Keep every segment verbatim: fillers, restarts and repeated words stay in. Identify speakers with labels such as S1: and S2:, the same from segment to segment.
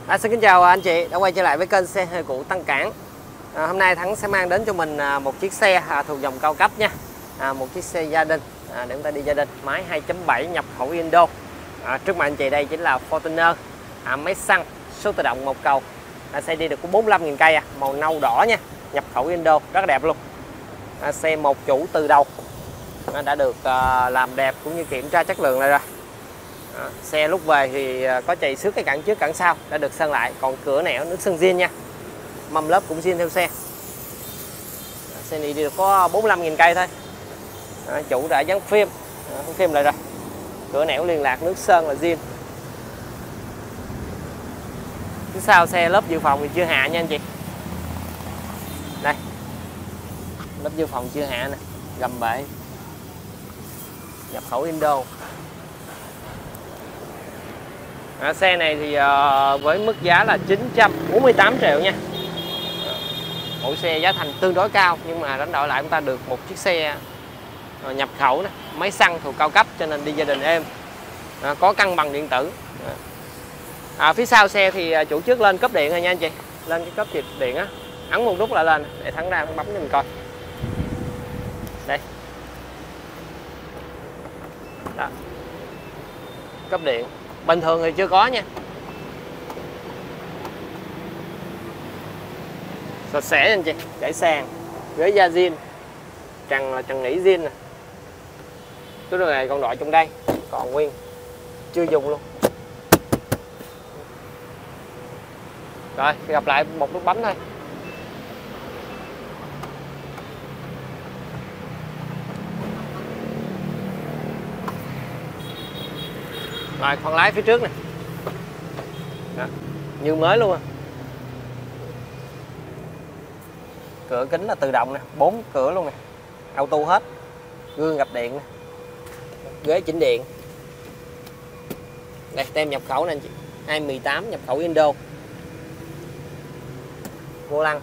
S1: À, xin kính chào anh chị đã quay trở lại với kênh xe hơi cũ Tân Cảng. À, hôm nay Thắng sẽ mang đến cho mình à, một chiếc xe à, thuộc dòng cao cấp nha. À, một chiếc xe gia đình à, để chúng ta đi gia đình, máy hai chấm bảy nhập khẩu Indo. À, trước mặt anh chị đây chính là Fortuner à, máy xăng số tự động một cầu. À, xe đi được có bốn mươi lăm nghìn cây à, màu nâu đỏ nha, nhập khẩu Indo rất đẹp luôn. À, xe một chủ từ đầu à, đã được à, làm đẹp cũng như kiểm tra chất lượng lại rồi. Đó, xe lúc về thì có chày xước cái cản trước cản sau đã được sơn lại, còn cửa nẻo nước sơn zin nha, mâm lớp cũng zin theo xe. Đó, xe này đi được có bốn mươi lăm nghìn cây thôi. Đó, chủ đã dán phim Đó, phim lại rồi, cửa nẻo liên lạc nước sơn là zin. Phía sau xe lớp dự phòng thì chưa hạ nha anh chị. Đây, lớp dự phòng chưa hạ nè, gầm bệ nhập khẩu Indo. À, xe này thì uh, với mức giá là chín trăm bốn mươi tám triệu nha. Mẫu xe giá thành tương đối cao, nhưng mà đánh đổi lại chúng ta được một chiếc xe uh, nhập khẩu này, máy xăng thuộc cao cấp cho nên đi gia đình êm, uh, có cân bằng điện tử. À, phía sau xe thì uh, chủ trước lên cấp điện rồi nha anh chị, lên cái cấp chìa điện á, ấn một nút là lên, để Thắng ra bấm cho mình coi. Đây, đó, cấp điện. Bình thường thì chưa có nha. Sạch sẽ anh chị, trải sàn, ghế da zin, trần là trần nỉ zin nè. Cái đồ này còn đọi trong đây, còn nguyên, chưa dùng luôn. Rồi, gặp lại một nút bấm thôi. Rồi, khoang lái phía trước nè. Đó, như mới luôn à. Cửa kính là tự động nè, bốn cửa luôn nè, auto hết. Gương gập điện nè, ghế chỉnh điện. Đây, tem nhập khẩu nè anh chị, hai mười tám nhập khẩu Indo. Vô lăng,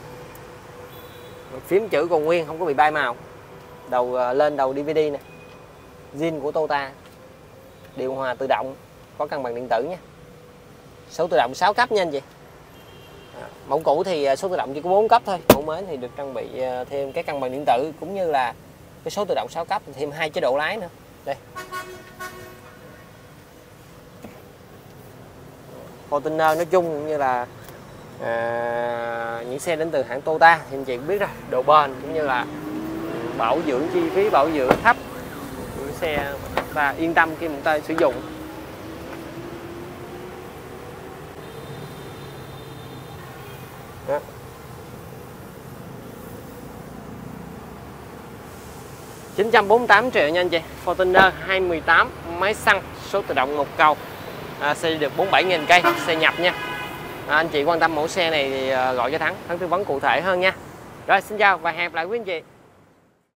S1: phím chữ còn nguyên, không có bị bay màu. Đầu lên đầu đê vê đê nè, zin của Toyota. Điều hòa tự động, có cân bằng điện tử nha. Số tự động sáu cấp nha anh chị. À, mẫu cũ thì số tự động chỉ có bốn cấp thôi, mẫu mới thì được trang bị thêm cái cân bằng điện tử cũng như là cái số tự động sáu cấp, thêm hai chế độ lái nữa. Đây, Fortuner nói chung cũng như là à, những xe đến từ hãng Toyota thì anh chị cũng biết rồi, độ bền cũng như là bảo dưỡng, chi phí bảo dưỡng thấp, những xe ta yên tâm khi chúng ta sử dụng. Đó. chín trăm bốn mươi tám triệu nha anh chị. Fortuner hai mười tám máy xăng số tự động một cầu. À, xe được bốn mươi bảy nghìn cây, xe nhập nha. À, anh chị quan tâm mẫu xe này thì gọi cho Thắng, Thắng tư vấn cụ thể hơn nha. Rồi, xin chào và hẹn gặp lại quý anh chị.